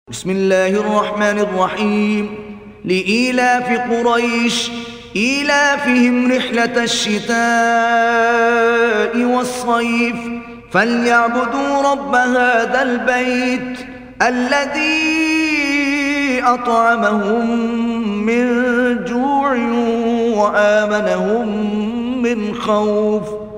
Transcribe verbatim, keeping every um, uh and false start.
بسم الله الرحمن الرحيم. لإيلاف قريش إيلافهم رحلة الشتاء والصيف فليعبدوا رب هذا البيت الذي أطعمهم من جوع وآمنهم من خوف.